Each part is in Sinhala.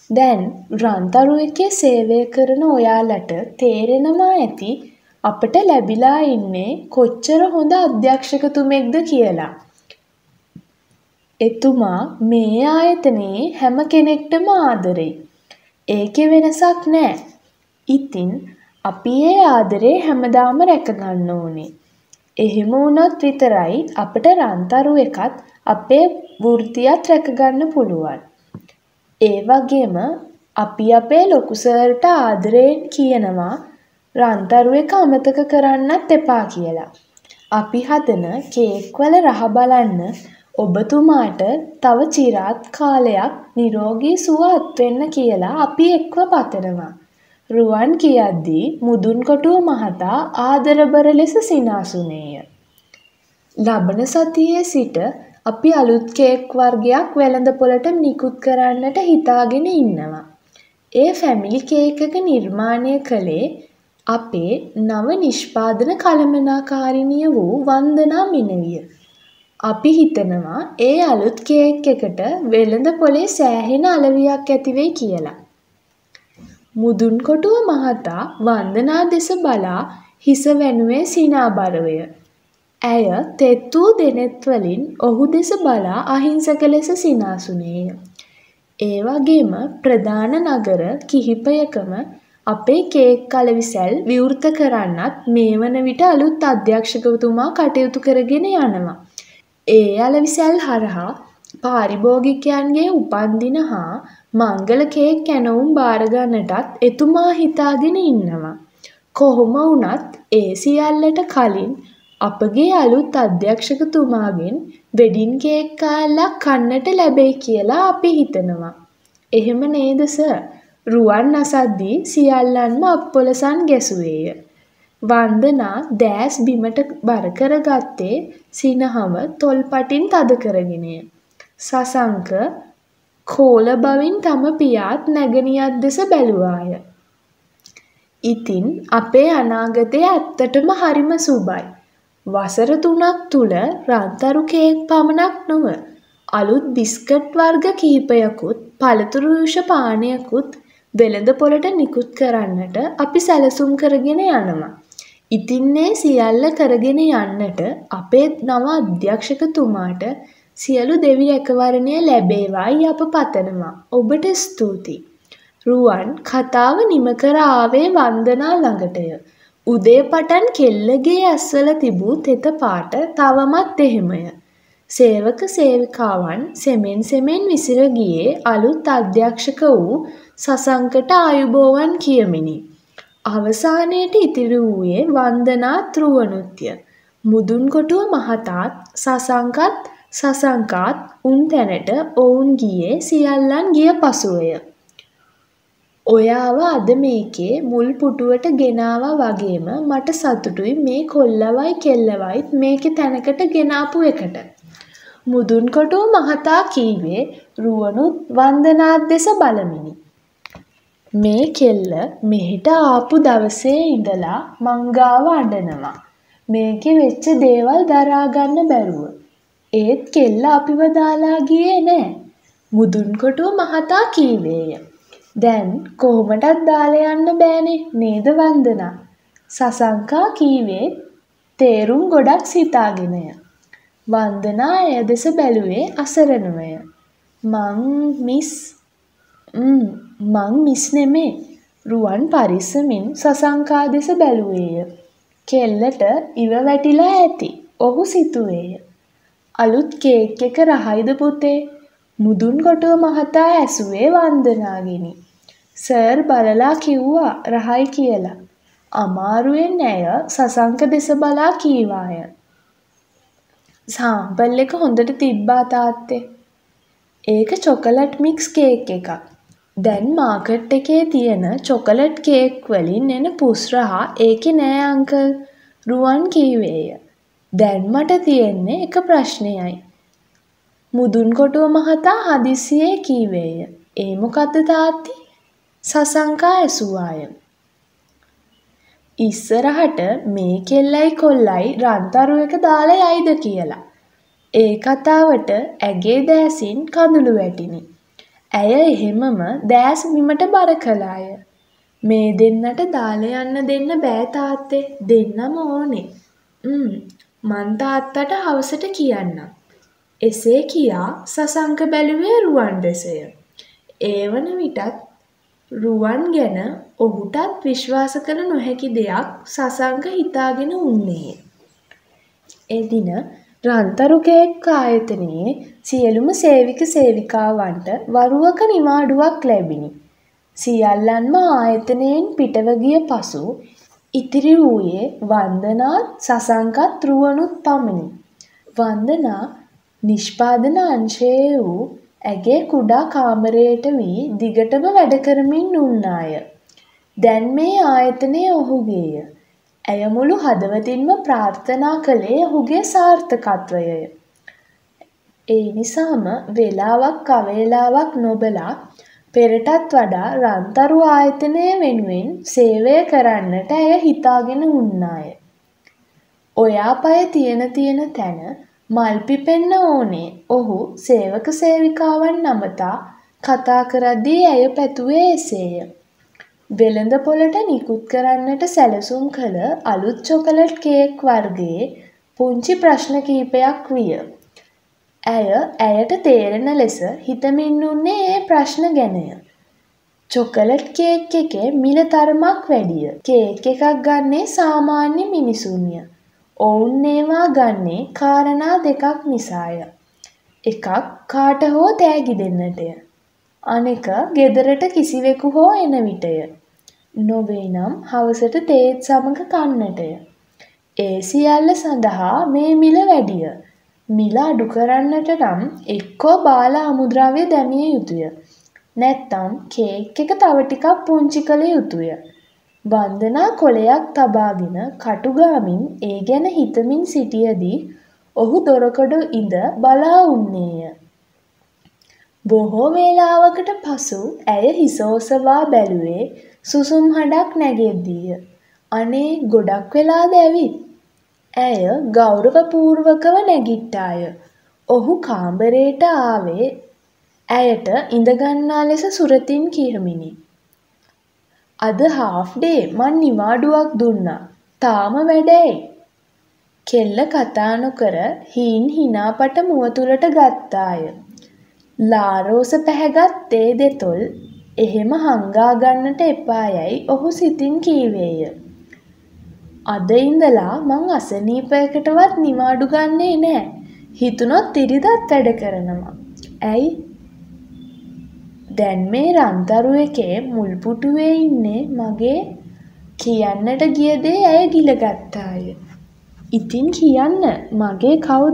දැන් රන්තරු එකේ සේවය කරන ඔයාලට තේරෙනවා ඇති අපට ලැබිලා ඉන්නේ කොච්චර හොඳ අධ්‍යක්ෂකතුමෙක්ද කියලා. එතුමා මේ ආයතනයේ හැම කෙනෙක්ටම ආදරෙයි. ඒකේ වෙනසක් නෑ. ඉතින් අපි ඒ ආදරේ හැමදාම රැකගන්න ඕනේ. එහෙම වුණොත් විතරයි අපට රන්තරු එකත් අපේ වෘත්තියත් රැකගන්න පුළුවන්. ඒ වගේම අපි අපේ ලොකු සර්ට ආදරයෙන් කියනවා රන්තරු එක අමතක කරන්නත් එපා කියලා. අපි හදන කේක් වල රහ බලන්න ඔබතුමාට තව চিරාත් කාලයක් නිරෝගී සුව අත්වෙන්න කියලා අපි එක්ව පතනවා. රුවන් කියද්දී මුදුන්කොටුව මහතා ආදරබර ලෙස සිනාසුනේය. ලබන සතියේ සිට අපි අලුත් කේක් වර්ගයක් වෙළඳපොළට නිකුත් කරන්නට හිතාගෙන ඉන්නවා. ඒ ෆැමිලි කේක් එක නිර්මාණය කළේ අපේ නව නිෂ්පාදන කළමනාකාරිනිය වූ වන්දනා මිනවිය. අපි හිතනවා ඒ අලුත් කේක් එකට වෙළඳපොලේ සෑහෙන අලවියක් ඇති වෙයි කියලා. මුදුන්කොටුව මහතා වන්දනා දෙස බලා හිස වැනුවේ සිනාබරවය. ඇය තෙත් වූ දෙනෙත් වලින් ඔහු දෙස බලා අහිංසක ලෙස සිනාසුනේය. ඒ වගේම ප්‍රධාන නගර කිහිපයකම අපේ කේක් කලවිසැල් විවෘත කරන්නත් මේ වන විට අලුත් අධ්‍යක්ෂකතුමා කටයුතු කරගෙන යනවා. ඒ අලවිසැල් හරහා පාරිභෝගිකයන්ගේ උපන්දින හා මංගල කේක් කැනවුම් බාර ගන්නටත් එතුමා හිතාගෙන ඉන්නවා. කොහොම වුණත් ඒ සියල්ලට කලින් අපගේ අලුත් අධ්‍යක්ෂකතුමාගෙන් වෙඩින් කේක් කාලක් කන්නට ලැබෙයි කියලා අපි හිතනවා. එහෙම නේද සර්? රුවන් අසද්දී සියල්ලන්ම අප්පොලසන් ගැසුවේය. වන්දනා දෑස් බිමට බර කරගත්තේ සිනහව තොල්පටින් තද කරගෙනය. සසංක කෝල බවින් තම පියාත් නැගණියත් දෙස බැලුවාය. ඉතින් අපේ අනාගතය ඇත්තටම හරිම සුබයි. වසර 3ක් තුල රන්තරු කේක් පමණක් නොව අලුත් බිස්කට් වර්ග කිහිපයකුත් පළතුරු යුෂ පානයකුත් වෙළඳපොළට නිකුත් කරන්නට අපි සැලසුම් කරගෙන යනවා. ඉතින් මේ සියල්ල කරගෙන යන්නට අපේ නව අධ්‍යක්ෂකතුමාට සියලු දෙවි රැකවරණය ලැබේවායි අප පතනවා. ඔබට ස්තුතියි. රුවන් කතාව නිම කර ආවේ වන්දනා ළඟටය. උදේ පටන් කෙල්ලගේ ඇස්වල තිබූ තෙත පාට තවමත් එහෙමය. සේවක සේවිකාවන් සෙමෙන් විසිර ගියේ අලුත් අධ්‍යක්ෂක වූ සසංකට ආයුබෝවන් කියමිනි. අවසානයේට ඉතිරි වූයේ වන්දනා ත්‍රුවනෘත්‍ය. මුදුන්කොටුව මහතාත් සසංකාත් උන් තැනට ඔවුන් ගියේ සියල්ලන් ගිය පසුවය. ඔයාව අද මේකේ මුල් පුටුවට ගෙනාවා වගේම මට සතුටුයි මේ කොල්ලවයි කෙල්ලවයිත් මේකේ තැනකට ගෙනාපු එකට. මුදුන්කොටුව මහතා කීවේ රුවනුත් වන්දනාත් දෙස බලමිනි. මේ කෙල්ල මෙහෙට ආපු දවසේ ඉඳලා මංගාව අඬනවා. මේකේ වෙච්ච දේවල් දරා ගන්න බැරුව. ඒත් කෙල්ල අපිව දාලා ගියේ නෑ. මුදුන්කොටුව මහතා කීවේය. දැන් කොහොමටත් දාලා යන්න බෑනේ නේද වන්දනා? සසංකා කීවේ තේරුම් ගොඩක් සිතාගෙනය. වන්දනා එය දෙස බැලුවේ අසරණවය. මං මිස් නෙමේ. රුවන් පරිස්සමින් සසංකා දෙස බැලුවේය. කෙල්ලට ඉව වැටිලා ඇති. ඔහු සිතුවේය. අලුත් කේක් එක රහයිද පුතේ? මුදුන්කොටුව මහතා ඇසුවේ වන්දනාගෙනි. සර් බලලා කිව්වා රහයි කියලා. අමාරුවෙන් ඇය සසංක දෙස බලා කීවාය. සාම්පල් එක හොඳට තිබ්බා තාත්තේ. ඒක චොකලට් මික්ස් කේක් එකක්. දැන් මාකට් එකේ තියෙන චොකලට් කේක් වලින් එන පුස් රහ ඒකේ නෑ අංකල්. රුවන් කීවේය. දැන් මට තියෙන්නේ එක ප්‍රශ්නයයි. මුදුන්කොටුව මහතා හදිසියේ කීවේය. ඒ මොකද්ද තාත්ති? සසංකා ඇසුවාය. ඉස්සරහට මේ කෙල්ලයි කොල්ලයි රන්තරු එක දාලා යයිද කියලා. ඒ කතාවට ඇගේ දෑසින් කඳුළු වැටිනි. ඇය එහෙමම දෑස් බිමට බර කළාය. මේ දෙන්නට දාලා යන්න දෙන්න බෑ තාත්තේ. දෙන්නම ඕනේ. මං තාත්තට හවසට කියන්නම්. එසේ කියා සසංක බැලුවේ රුවන් දෙසය. ඒ වන විටත් රුවන් ගැන ඔහුටත් විශ්වාස කළ නොහැකි දෙයක් සසංක හිතාගෙන උන්නේය. එදින රන්තරු කේක් ආයතනයේ සියලුම සේවික සේවිකාවන්ට වරුවක නිවාඩුවක් ලැබිණි. සියල්ලන්ම ආයතනයෙන් පිටව ගිය පසු ඉතිරි වූයේ වන්දනාත් සසංකත් රුවනුත් පමණි. වන්දනා නිෂ්පාදන අංශයේ වූ ඇගේ කුඩා කාමරයට වී දිගටම වැඩ කරමින් උන්නාය. දැන් මේ ආයතනය ඔහුගේය. ඇය මුළු හදවතින්ම ප්‍රාර්ථනා කළේ ඔහුගේ සාර්ථකත්වයය. ඒ නිසාම වේලාවක් අවේලාවක් නොබලා පෙරටත් වඩා රන්තරු ආයතනය වෙනුවෙන් සේවය කරන්නට ඇය හිතාගෙන උන්නාය. ඔයා පය තියෙන තැන මල් පිපෙන්න ඕනේ. ඔහු සේවක සේවිකාවන් නමතා කතා කරද්දී ඇය පැතුවේ එසේය. වෙළඳ පොළට නිකුත් කරන්නට සැලසුම් කළ අලුත් චොකලට් කේක් වර්ගයේ පුංචි ප්‍රශ්න කිහිපයක් විය. ඇයට තේරෙන ලෙස හිතමින් උන්නේ ඒ ප්‍රශ්න ගැනය. චොකලට් කේක් එකේ මිල තරමක් වැඩිය. කේක් එකක් ගන්නේ සාමාන්‍ය මිනිසුන්ය. ඔවුන් ඒවා ගන්නේ කාරණා දෙකක් නිසාය. එකක් කාට හෝ තෑගි දෙන්නටය. අනෙක ගෙදරට කිසිවෙකු හෝ එන විටය. නොවේ නම් හවසට තේත් සමග කන්නටය. ඒ සියල්ල සඳහා මේ මිල වැඩිය. මිල අඩු කරන්නට නම් එක්කෝ බාල අමුද්‍රව්‍ය දැමිය යුතුය. නැත්තම් කේක් එක තව ටිකක් පුංචි කළ යුතුය. වන්දනා කොලයක් තබාගෙන කටුගාමින් ඒ ගැන හිතමින් සිටියදී ඔහු දොරකඩ ඉඳ බලා උන්නේය. බොහෝ වේලාවකට පසු ඇය හිස ඔසවා බැලුවේ සුසුම් හඬක් නැගෙද්දීය. අනේ ගොඩක් වෙලාද ඇවිත්. ඇය ගෞරවපූර්වකව නැගිට්ටාය. ඔහු කාමරයට ආවේ ඇයට ඉඳගන්නා ලෙස සුරතින් කියමිනි. අද හාෆ් ඩේ මං නිවාඩුවක් දුන්නා. තාම වැඩයි. කෙල්ල කතා නොකර හීන් හිනාපට මුව තුලට ගත්තාය. ලාරෝස පැහැගත් තේ දෙතොල් එහෙම හංගා ගන්නට එපායයි ඔහු සිතින් කීවේය. අද ඉඳලා මං අසනීපයකටවත් නිවාඩු ගන්නේ නෑ. හිතුනොත් ඉරිදත් වැඩ කරනවා. ඇයි? දැන් මේ රන්තරු එකේ මුල් පුටුවේ ඉන්නේ මගේ කියන්නට ගිය දේ ඇය ගිලගත්තාය. ඉතින් කියන්න මගේ කවුද?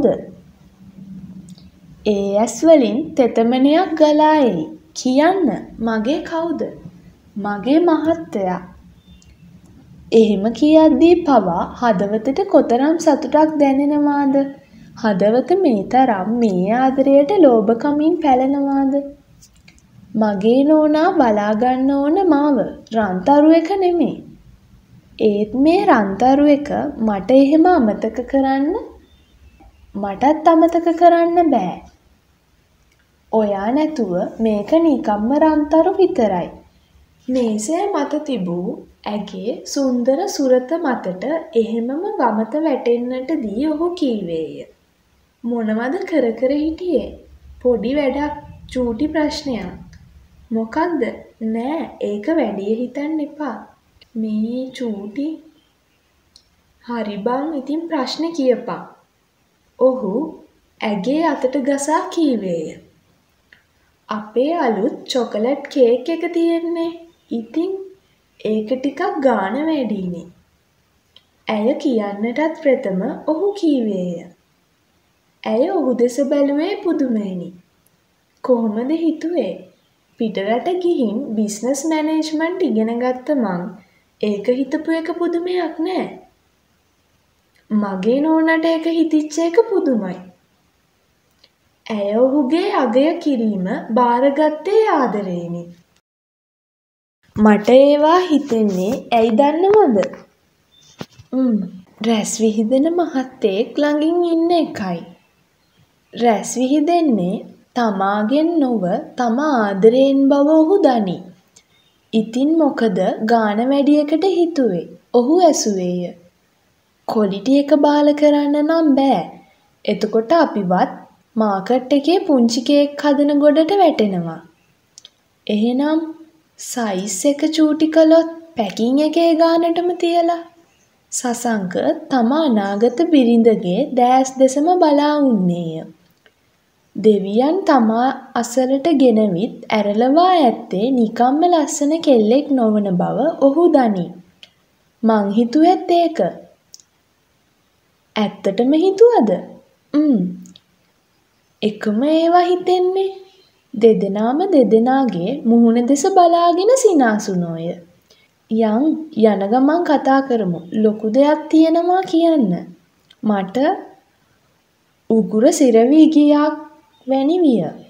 ඒ ඇස් වලින් තෙතමනයක් ගලා එයි. කියන්න මගේ කවුද? මගේ මහත්තයා. එහෙම කියද්දී පවා හදවතට කොතරම් සතුටක් දැනෙනවාද? හදවත මේ තරම් මේ ආදරයට ලෝභකමින් පැලෙනවාද? මගේ නෝනා බලා ගන්න ඕන මාව රන්තරු එක නෙමෙයි. ඒත් මේ රන්තරු එක මට එහෙම අමතක කරන්න මටත් අමතක කරන්න බෑ. ඔයා නැතුව මේක නිකම්ම රන්තරු විතරයි. මේසය මත තිබූ ඇගේ සුන්දර සුරත මතට එහෙමම වමත වැටෙන්නට දී ඔහු කීවේය. මොනවද කර කර හිටියේ? පොඩි වැඩක්, චූටි ප්‍රශ්නයක්. මොකක්ද? නෑ ඒක වැඩිය හිතන්න එපා. මේ චූටි. හරි බං ඉතින් ප්‍රශ්න කියපන්. ඔහු ඇගේ අතට ගසා කීවේය. අපේ අලුත් චොකලට් කේක් එක තියෙන්නේ. ඉතින් ඒක ටිකක් ගාන වැඩිනේ. ඇය කියන්නටත් ප්‍රථම ඔහු කීවේය. ඇය ඔහු දෙස බැලුවේ පුදුමෙනි. කොහොමද හිතුවේ? පිටරට ගිහින් බිස්නස් මැනේජ්මන්ට් ඉගෙන ගත්ත මං ඒක හිතපු එක පුදුමයක් නෑ. මගේ නෝනට ඒක හිතිච්ච එක පුදුමයි. ඇය ඔහුගේ අගය කිරීම බාරගත්තේ ආදරේනි. මට ඒවා හිතෙන්නේ ඇයි දන්නවද? රැස් විහිදෙන මහත්තයෙක් ළඟින් ඉන්න එකයි. රැස් විහිදෙන්නේ තමාගෙන් නොව තම ආදරයෙන් බව ඔහු දනී. ඉතින් මොකද ගාන වැඩියකට හිතුවේ. ඔහු ඇසුවේය. කොලිටි එක බාල කරන්න නම් බෑ. එතකොට අපිවත් මාකට් එකේ පුංචි කේක් හදන ගොඩට වැටෙනවා. එහෙනම් සයිස් එක චූටි කළොත් පැකිං එකේ ගානටම තියලා. සසංක තම අනාගත බිරිඳගේ දෑස් දෙසම බලා උන්නේය. දෙවියන් තමා අසලට ගෙනවිත් ඇරලවා ඇත්තේ නිකම්ම ලස්සන කෙල්ලෙක් නොවන බව ඔහු දනී. මං හිතුවෙත් ඒක. ඇත්තටම හිතුවද? එකම ඒවා හිතෙන්නේ. දෙදෙනාම දෙදෙනාගේ මුහුණ දෙස බලාගෙන සිනාසුනෝය. යන ගමන් කතා කරමු. ලොකු දෙයක් තියෙනවා කියන්න. මට උගුර සිරවී ගියාක් වැනි විය.